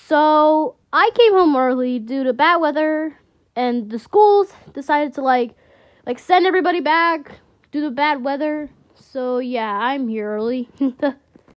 So I came home early due to bad weather, and the schools decided to like send everybody back due to bad weather. So yeah, I'm here early.